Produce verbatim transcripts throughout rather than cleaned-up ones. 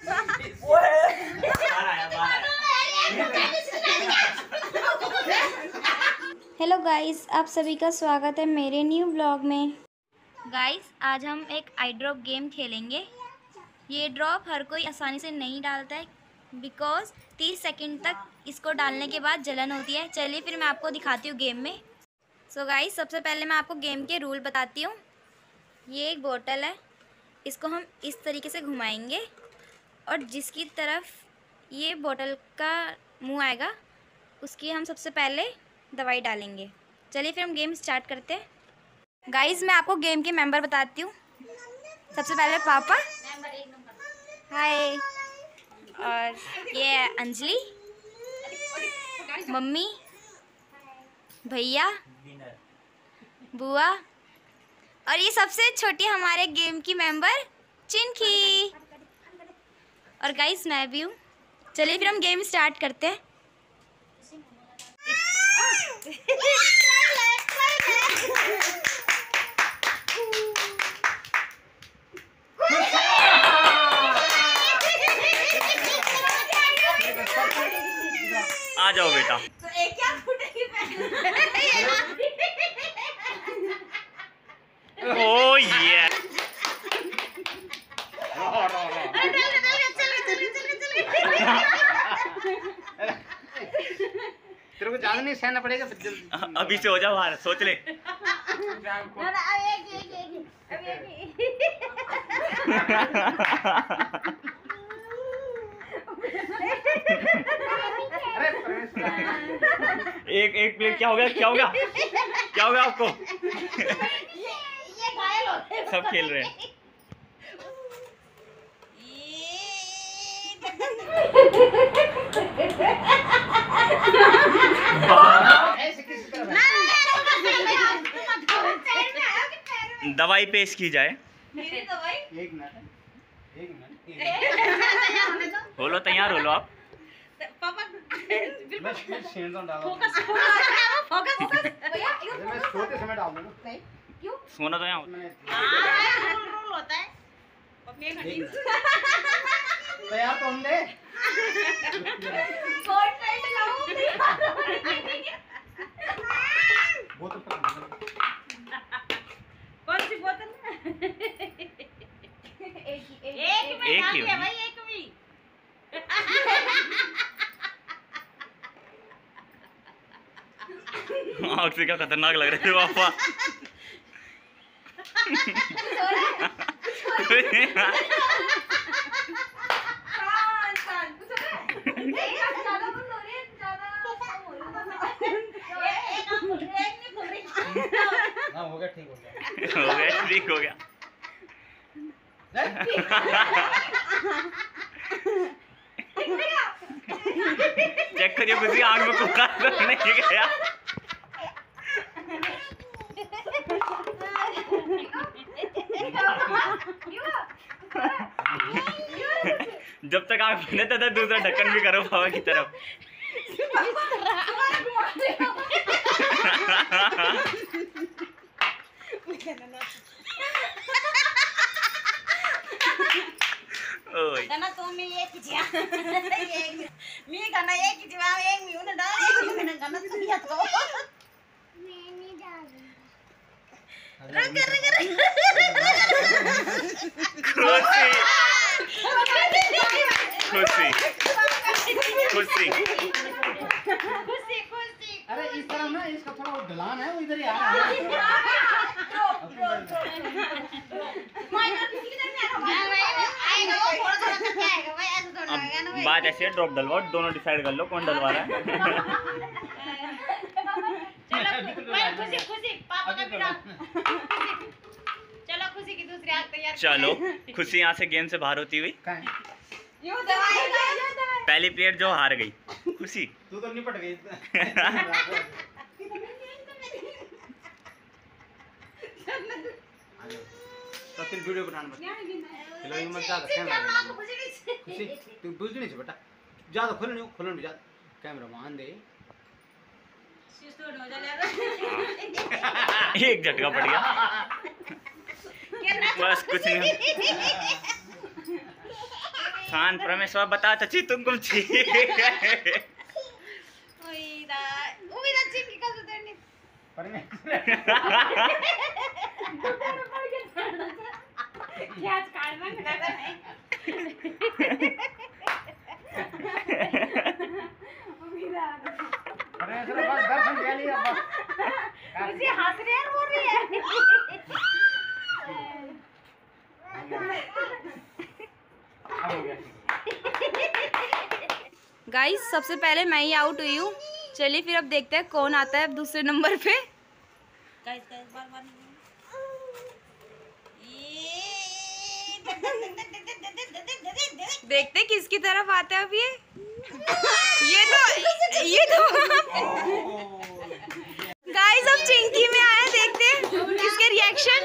Hello guys, आप सभी का स्वागत है मेरे न्यू ब्लॉग में। गाइस, आज हम एक आई ड्रॉप गेम खेलेंगे। ये ड्रॉप हर कोई आसानी से नहीं डालता है बिकॉज तीस सेकंड तक इसको डालने के बाद जलन होती है। चलिए फिर मैं आपको दिखाती हूँ गेम में। सो so गाइस, सबसे पहले मैं आपको गेम के रूल बताती हूँ। ये एक बोतल है, इसको हम इस तरीके से घुमाएंगे और जिसकी तरफ ये बोतल का मुंह आएगा उसकी हम सबसे पहले दवाई डालेंगे। चलिए फिर हम गेम स्टार्ट करते हैं। गाइस, मैं आपको गेम के मेंबर बताती हूँ। सबसे पहले पापा, हाय, और ये है अंजलि, मम्मी, भैया, बुआ, और ये सबसे छोटी हमारे गेम की मेंबर चिंकी। और गाइस मैं भी हूँ। चलिए फिर हम गेम स्टार्ट करते हैं। आ जाओ बेटा। तो एक क्या फूटेगी ओ ये तेरे को ज्यादा नहीं सहना पड़ेगा। अभी से हो जा बाहर, सोच ले। एक एक प्लेट क्या हो गया? क्या हो गया? क्या हो गया आपको? ये घायल हो गए। सब खेल रहे हैं। दवाई पेश की जाए। एक मिनट एक मिनट हो लो तैयार, हो लो आप। पापा मैं शेंडों डाल दूं। फोकस फोकस फोकस भैया मैं सोते समय डाल दूंगा। नहीं क्यों? सोना तो यहाँ हां रोल रोल होता है। अपने घटी तैयार तो हम दे। कोट पैंट लाओ। बोतल पर कौन सी बोतल? एक ही एक में एक डाल ही दिया होगी। भाई, एक में। आग से क्या खतरनाक लग रहे थे पापा। शान शान कुछ है? एक ज्यादा बंद हो रही है, ज्यादा एक एक नहीं खुल रही। हां हो गया, ठीक हो गया। हो गया, ठीक हो गया। चेक करिए कुछ आग में कोका तो नहीं गया। जब तक आग बने तब तक दूसरा ढक्कन भी करो पापा की तरफ। ओए गाना तो मैं ये किया एक मैं गाना एक किया एक मैं उन्हें डाल एक मैंने गाना तो किया तो मैं नहीं डाली रंग रंग खुशी खुशी खुशी खुशी खुशी। अरे इस तरह ना, इसका थोड़ा ढलान है, वो इधर ही आ रहा है। अब बात ऐसे ड्रॉप डलवाओ, दोनों डिसाइड कर लो कौन डलवा रहा है। खुशी खुशी पापा का भी डाल। चलो खुशी की दूसरी आग तैयार। चलो खुशी यहाँ से गेम से बाहर होती हुई। कहाँ है? यूं दवाई दवाई। पहली प्लेट जो हार गई खुशी। तू तो निपट गई। तो फिर वीडियो बनाना मत। चलो ये मत ज्यादा कैमरा खुशी तू बुझ नहीं से बेटा, ज्यादा खोल नहीं, खोल नहीं ज्यादा, कैमरा मान दे। एक झटका पड़ गया। बस कुछ नहीं। शांत परमेश्वर बता चाची तुम कौन छी उईदा उईदा चिंकी का सुधरनी क्या काढ मग दादा नाही उईदा परमेश्वर बस दर्शन ले लिया बस मुझे हंस रहे हैं बोल रही है गाइस सबसे पहले मैं ही आउट हुई हूँ। चलिए फिर अब देखते हैं कौन आता है अब दूसरे नंबर पे। गाइस गाइस बार बार देखते हैं किसकी तरफ आता है अब ये ये तो ये तो गाइस अब चिंकी में आया, देखते हैं किसके रिएक्शन।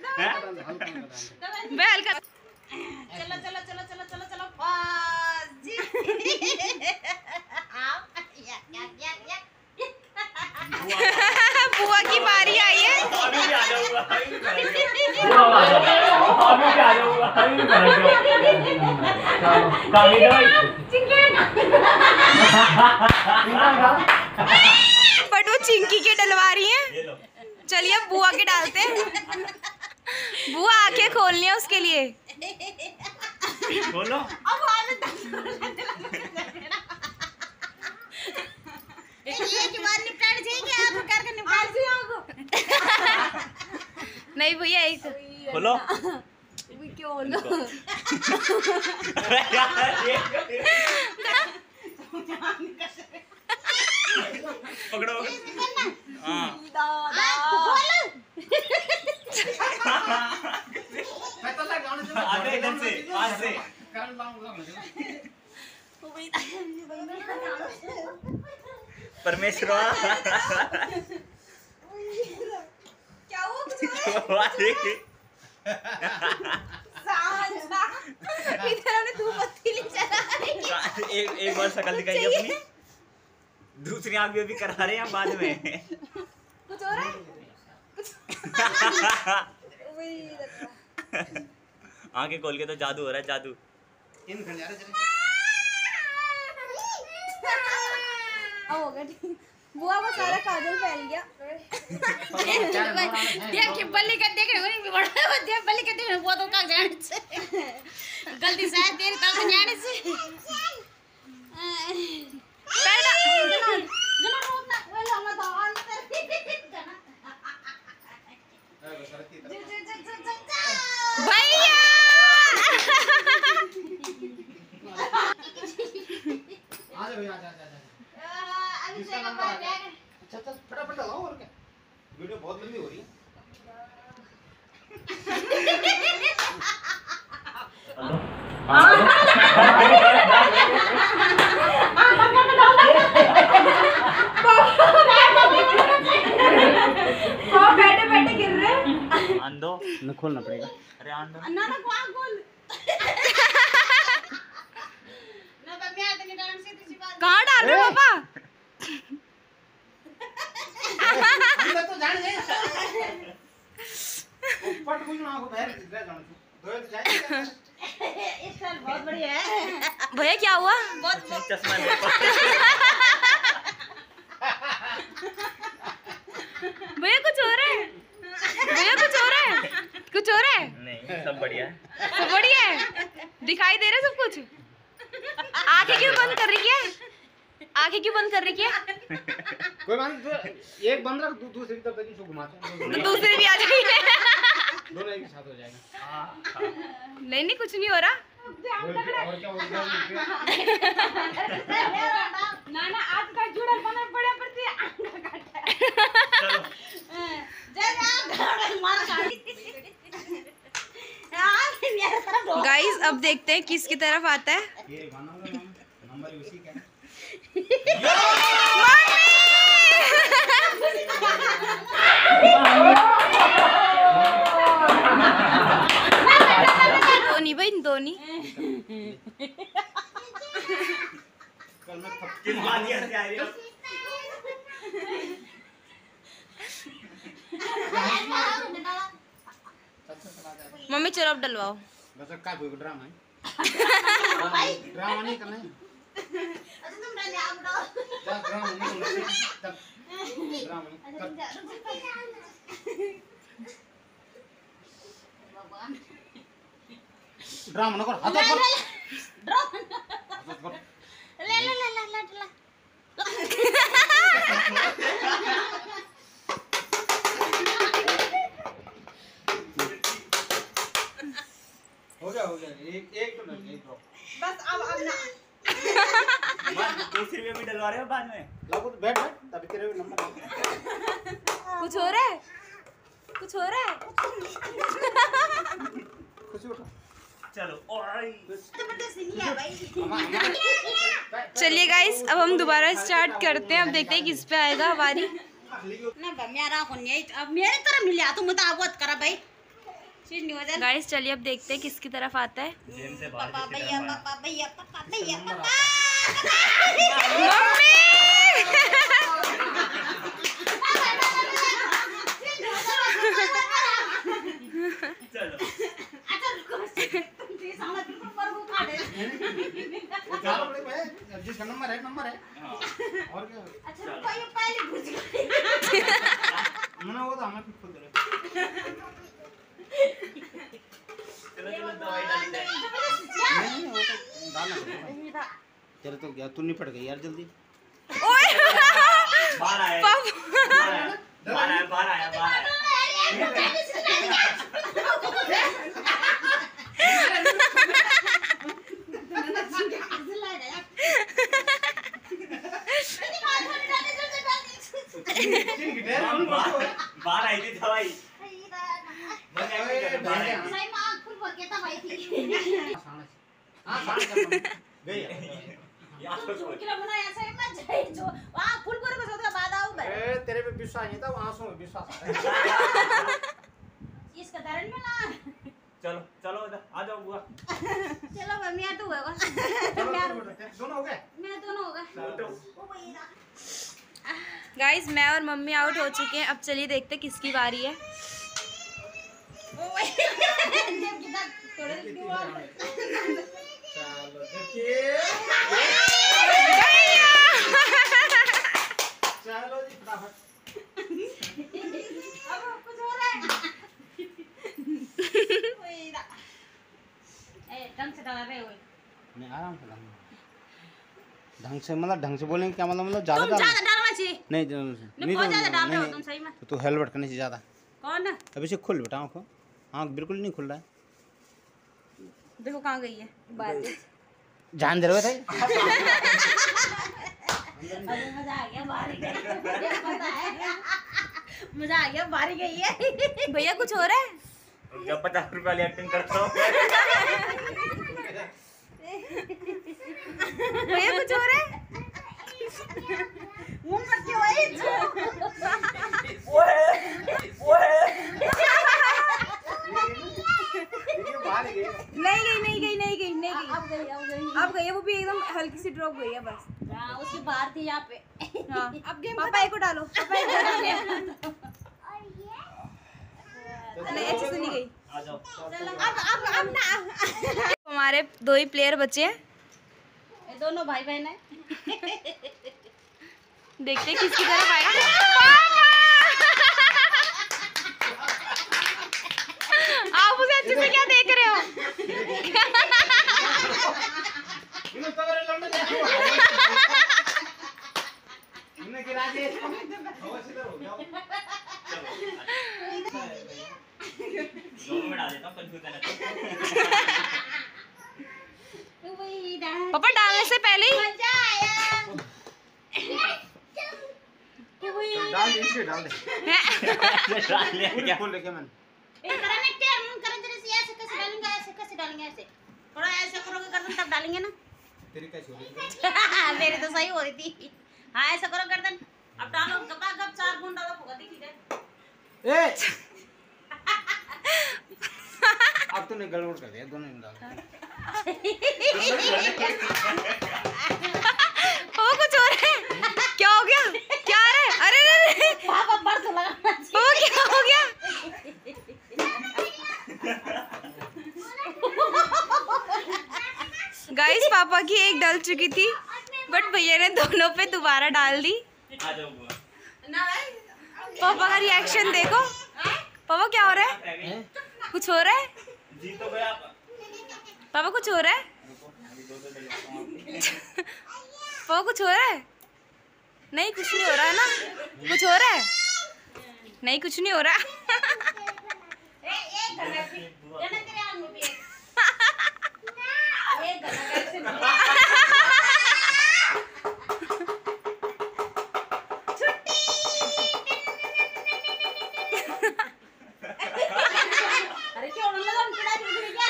हल्का चलो चलो चलो चलो चलो चलो पास जी आप या या या या बुआ की बारी आई है। अभी भी आ जाऊंगा अभी भी आ जाऊंगा अभी भी काफी बट वो चिंकी के डलवा रही हैं। चलिए अब बुआ के डालते हैं। बुआ आंखें खोलनी है उसके लिए। बोलो अब हमें एक एक बार निपटाने चाहिए आप कर के निपटाल से आओ नहीं भैया एक बोलो क्यों लो पकड़ो हाँ आगे इधर से आज से परमेश्वर क्या हुआ इधर हमने धूप बत्ती ले चला एक एक बार शकल दिखाइए अपनी। दूसरी आंख भी अभी करा रहे हैं बाद में कुछ हो रहा है आंखें खोल के तो जादू हो रहा है जादू। इन घर जा रहे चले अब हो गया ठीक। बुआ वो सारा काजल फैल गया देख के बल्ली का देख रहे हो बड़ा देख बल्ली का देख वो तो का जाने से गलती से तेरे का जाने से पहला गना रोकना वो लगा तो अंतर भैया आ जा भैया आ जा आ जा अभी से का बैग अच्छा अच्छा फटाफट लगाओ और क्या वीडियो बहुत लंबी हो रही है। बैठे बैठे गिर रहे आंदो न खोलना पड़ेगा। अरे आंदो ना ना को आग बोल ना बम्मी आते नहीं डांस से तुझी बात कहाँ डाल रहे हो पापा? अंदर तो जाने जाए पट कुछ ना को बाहर रह जाना तू दो तो जाए इस साल बहुत बढ़िया है भैया क्या हुआ? बहुत चश्मा ले भैया कुछ हो रहा है? भैया कुछ हो रहा है? कुछ हो रहा है? नहीं सब बढ़िया है सब बढ़िया है? दिखाई दे रहा है सब कुछ? आंखें क्यों बंद कर रही है? आंखें क्यों बंद कर रही है? कोई बात नहीं एक बंद रख दू, दूसरी तरफ तक इसको घुमाते हैं दूसरे भी आ जाएंगे। दोनों एक साथ हो जाएगा। नहीं नहीं कुछ नहीं हो रहा। और क्या और क्या और क्या ना ना आज का जुड़ा बना बड़ा पड़ती है चलो जय जय मार काटी यार मेरे तरफ गाइस अब देखते हैं किसकी तरफ आता है। ये गाना नंबर उसी का है। धोनी भाई धोनी। कल मैं थप किस बानिया से आ रही हो मम्मी चलो अब डलवाओ। बस का कोई ड्रामा है ड्रामा नहीं करना है। अच्छा तुम रहने आओ बताओ। जा ड्रामा नहीं करना है। तब ड्रामा नहीं कर। भगवान ड्रामा ना कर। हाथ कर। ड्रामा हाथ कर। ले ले ले ले ले ले हो गया हो गया एक एक तो नहीं एक ड्रॉप बस अब अब ना दूसरी में भी डलवा रहे हो बाद में। लागू तो बैठ बैठ तभी तेरे नंबर कुछ हो रहा है, कुछ हो रहा है। खुशी उठा चलो ओए जबरदस्ती नहीं है भाई। चलिए गाइस अब हम दोबारा स्टार्ट करते हैं। अब देखते हैं किस पे आएगा हमारी। ना बा मेरा को नहीं अब मेरे तरह मिला तुम तो आवत करा भाई चीज नहीं हो जाए। गाइस चलिए अब देखते हैं किसकी तरफ आता है। जेम से बाहर पापा किसी भैया तरह पापा भैया पापा भैया पापा चलो अच्छा रुको तुम ये सामने बिल्कुल पर वो खा दे। वो चार बड़े भाई जिसका नंबर है नंबर है हाँ और क्या अच्छा रुको ये पहले बुझ गई। मना वो तो हमें खुद दे चलो चलो दवाई डाली जाए। नहीं नहीं वो तो डालना पड़ेगा तेरे तो क्या तू नहीं पड़ गई यार जल्दी ओए बाहर आया पापा बाहर आया बाहर आया बाहर आया बाहर आया। बाहर आई थी दवाई बस ऐसे कर बाहर आई थी। सही मां फुल भर के दवाई थी। हां साढ़े गई यार तो सोच किलो बनाया सही में जाई जो वहां फुल भर के उसका बाद आओ मैं ए तेरे पे विश्वास नहीं था आंसू में विश्वास है इसका दरन में ना चलो चलो इधर आ जाओ बुआ। चलो मैं मैं तो होगा चलो दोनों हो गए मैं दोनों होगा उठो। ओ भाई गाइस मैं और मम्मी आउट हो चुके हैं। अब चलिए देखते हैं किसकी बारी है। ओ भाई देव की बात थोड़े दीवार चलो देखिए चलो जी फटाफट अब कुछ हो रहा है। ओए दा ए ढंग से डाल रहे हो नहीं आराम से डालना ढंग से मतलब ढंग से बोलेंगे क्या मतलब मतलब ज्यादा तुम ज्यादा डालना चाहिए नहीं नहीं बहुत ज्यादा डाल रहे हो तुम सही में तो तू हेलमेट करने से ज्यादा कौन अभी से खुल बेटा आँखों आँख बिल्कुल नहीं खुल रहा है देखो कहाँ गई है बात। जान दे रहे थे अरे मजा आ गया बारी गई पता है मजा आ गया बारी गई है भैया कुछ हो रहा है। जब पचास रुपए वाली एक्टिंग करता हूँ भैया कुछ हो रहा है। मुंह पर क्यों आई ओए ओए बाहर गई नहीं गई नहीं गई नहीं गई नहीं गई अब गई अब गई अब गई है। वो भी एकदम हल्की सी ड्रॉप गई है बस। हां उसकी बाहर थी यहाँ पे हाँ अब गेम पापा एक को डालो पापा एक को डालो। नहीं अच्छे से नहीं गई। आ जाओ। चलो अब अब अब ना हमारे दो ही प्लेयर बचे हैं। ये दोनों भाई बहन है देखते हैं किसकी तरफ आएगा। आप उसे अच्छे से क्या देख रहे हो। इन्हों तो मेरे लंबे देखो इन्हें गिरा दिए हवा सीधा हो गया दोनों में डाल देता हूँ कंफ्यूजन है वही दा पापा डालने से पहले ही मजा आया डाल दे इसलिए डाल दे डाल लिया पूरी क्या खोल लेके मैंने ये करा ना क्या मन करें जरा से ऐसे कैसे डालेंगे ऐसे कैसे डालेंगे ऐसे थोड़ा ऐसे करोगे गर्दन तब डालेंगे ना तेरी कैसी हो रही मेरी तो सही हो रही थी हाँ ऐसा करो गर्दन अब डालो गपा गप चार बूंद डालो होगा देखी जाए ए अब तूने गड़बड़ कर दिया दोनों में डाल ओ कुछ हो रहा है। क्या हो गया क्या आ रहा है। अरे अरे अरे पापा पर तो लगाना ओ क्या हो गया। गाइस पापा की एक डल चुकी थी बट भैया ने दोनों पे दोबारा डाल दी। आ जाओ बुआ। पापा का रिएक्शन देखो। पापा क्या हो रहा है? कुछ हो रहा है? जी तो गया आप। पापा कुछ हो रहा है? पापा कुछ हो रहा है? नहीं कुछ नहीं हो रहा है ना। कुछ हो रहा है? नहीं कुछ नहीं हो रहा। अरे क्यों लगा मुझे क्या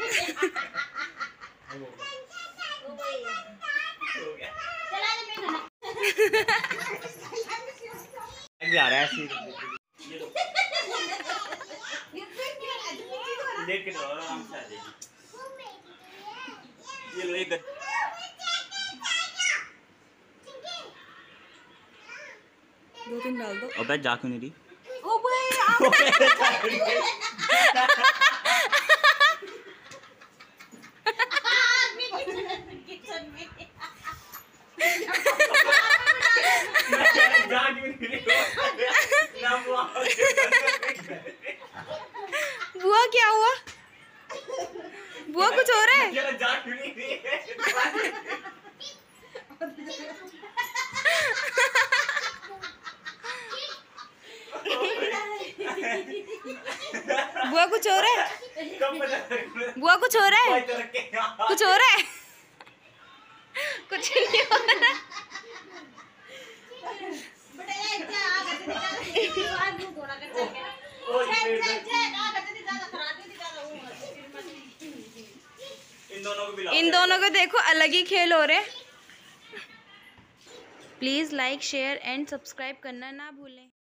हो गया। चला ले मैं ना भी आ रहा है ऐसे ये लो देख के तो आराम से आ जाएगी। ये लो एक दो तीन डाल दो। अबे जा क्यों नहीं रही? ओ भाई किचन में जा क्यों नहीं रही? ना बुआ। बुआ क्या हुआ? बुआ कुछ हो रहा है? ये जा क्यों नहीं रही? बुआ कुछ हो रहा है? कब बजा बुआ कुछ हो रहा है? रखे कुछ हो रहा है? कुछ नहीं हो रहा। बेटा ये क्या आगे से निकल आज मुंह धोना कर चल के चल चल चल आगे से ज्यादा खराब नहीं ज्यादा वो इन दोनों को भी इन दोनों को देखो अलग ही खेल हो रहे हैं। Please like share and subscribe करना ना भूलें।